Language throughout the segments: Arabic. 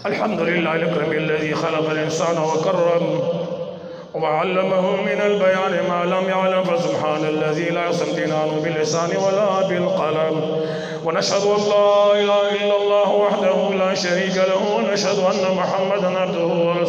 الحمد لله الأكرم الذي خلق الإنسان وكرم وعلمه من البيان ما لم يعلم، فسبحان الذي لا يحصى امتنان باللسان ولا بالقلم. ونشهد أن لا إله إلا الله وحده لا شريك له، ونشهد أن محمدا عبده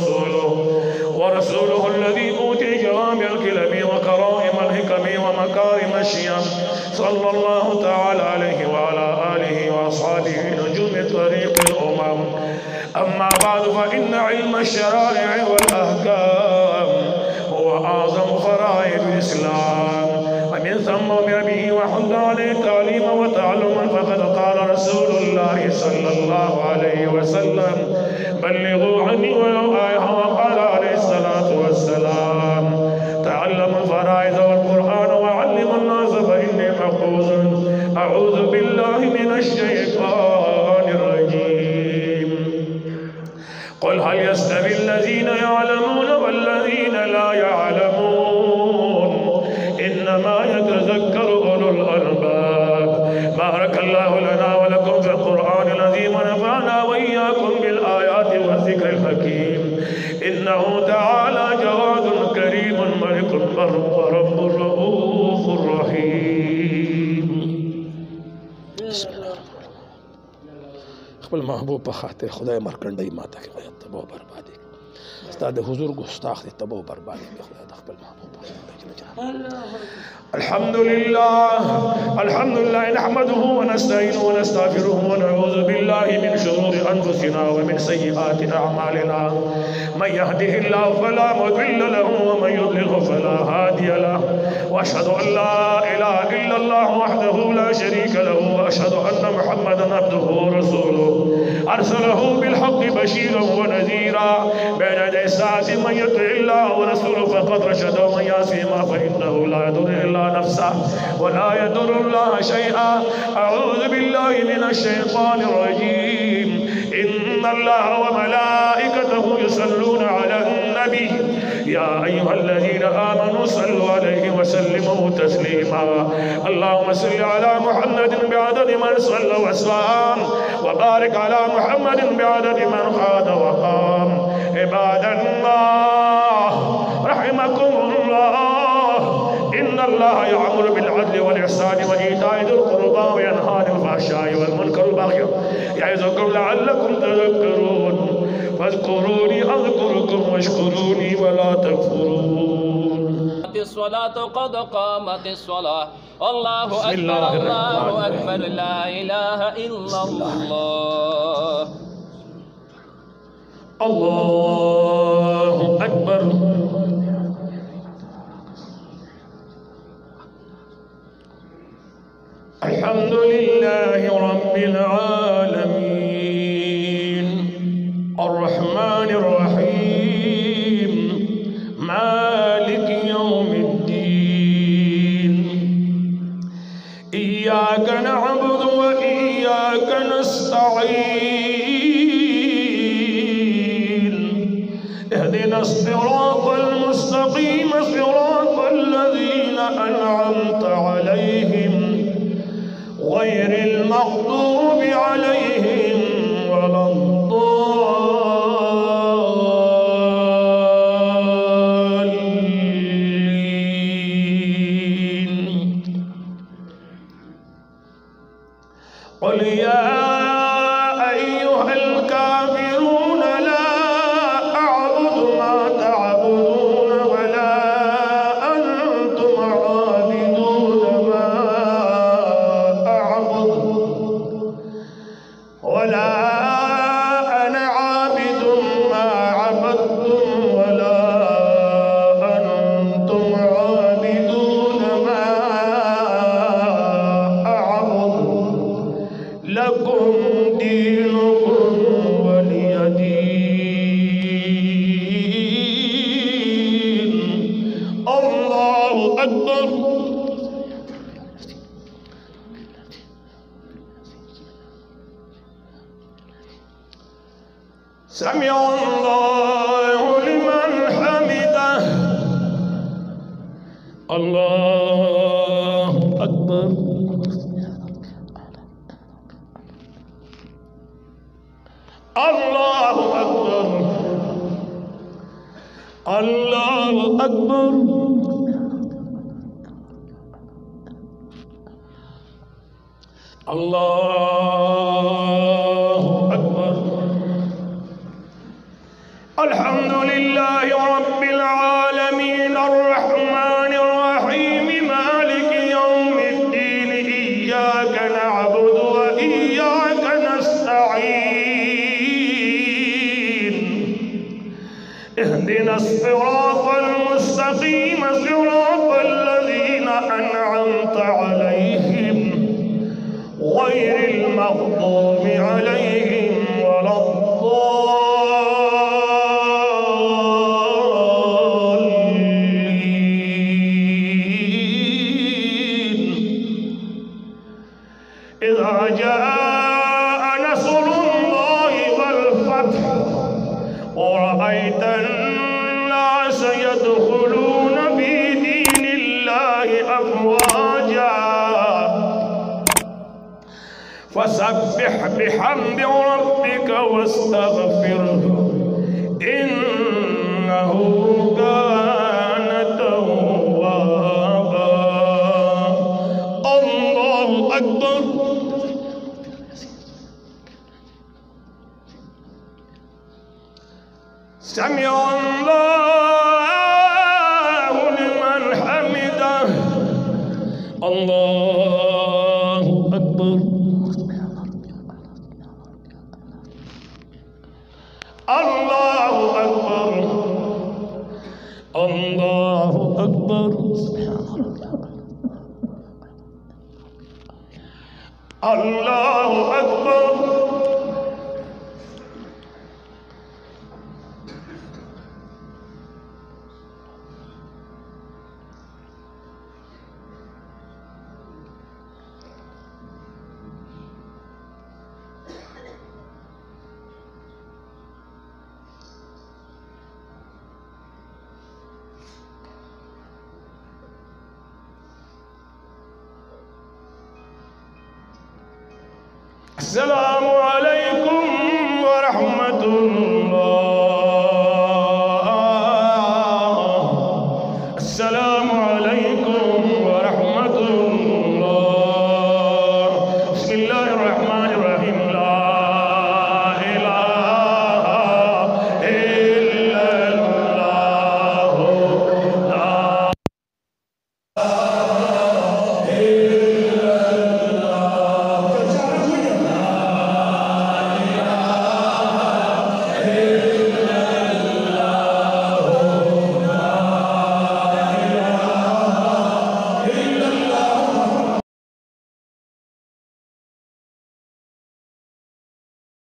ورسوله الذي أوتي جوامع الكلم وكرائم الحكم ومكارم الشيم، صلى الله تعالى عليه وعلى آله وأصحابه نجوم طريق الأمم. أما بعد، فإن علم الشرائع والأحكام هو أعظم فرائض الإسلام، ومن ثم أمر به وحث عليه تعليما وتعلما. فقد قال رسول الله صلى الله عليه وسلم: بلغوا عني ولو آية. وقال عليه الصلاة والسلام: تعلموا الفرائض والقرآن وعلموا الناس فإني مقبوض. أعوذ بالله من الشيطان الرجيم. قل هل يستوي الذين يعلمون والذين لا يعلمون، إنما يتذكر أولو الألباب. بارك الله لنا ولكم في القرآن العظيم ونفعنا وإياكم بالآيات والذكر الحكيم. إنه تعالى جواد كريم ملك بر ورب رؤوف رحيم. بسم الله خپل محبوب په خاطر خدای مرکنډي ماته کې غیرت تباہ بربادي استاد حضور ګستاخ دي تباہ بربادي به خدای د خپل محبوب الحمد لله نحمده ونستعينه ونستغفره ونعوذ بالله من شرور أنفسنا ومن سيئات أعمالنا. من يهده الله فلا مضل له ومن يضلل فلا هادي له. وأشهد أن لا إله إلا الله وحده لا شريك له، وأشهد أن محمدا عبده ورسوله أرسله بالحق بشيرا ونذيرا بين يدي الساعة. من يطع الله ورسوله فقد رشد، ومن يعصهما فإنه لا يضر إلا نفسه ولا يضر الله شيئا. أعوذ بالله من الشيطان الرجيم. إن الله وملائكته يصلون على النبي يا أيها الذين آمنوا صلوا عليه وسلموا تسليما. اللهم صل على محمد بعدد من صلى وسلم، وبارك على محمد بعدد من قاد وقام. عباد الله رحمكم الله، إن الله يأمر بالعدل والإحسان وإيتاء ذي القربى وينهى عن الفحشاء والمنكر والبغي يعظكم لعلكم تذكرون. فاذكروني أذكركم واشكروني ولا تكفرون. الصلاة قد قامت الصلاة. الله أكبر الله أكبر لا إله إلا الله. الله أكبر. الحمد لله رب العالمين الرحمن الرحيم مالك يوم الدين. إياك نعبد وإياك نستعين. اهدنا الصراط المستقيم صراط الذين أنعمت عليهم غير المغضوب عليهم ولا الضالين. قل يا أيها الكافرون لا أعبد ما تعبدون ولا أنتم عابدون ما ولا أنا عابد ما عبدتم ولا أنتم عابدون ما أعبد. لكم دينكم ولي دين. الله أكبر. سمع الله لمن حمده. الله أكبر. الله أكبر الله أكبر الله أكبر. الحمد لله رب العالمين الرحمن الرحيم مالك يوم الدين إياك نعبد وإياك نستعين اهدنا الصراط المستقيم صراط الذين أنعمت عليهم غير المغضوب عليهم ولا الضالين. إذا جاء نصر الله والفتح ورأيت الناس يدخلون في دين الله أفواجا فسبح بحمد ربك واستغفره إنه كان توابا. الله أكبر. سمع الله لمن حمده. الله أكبر. الله أكبر الله أكبر. الله أكبر. السلام عليكم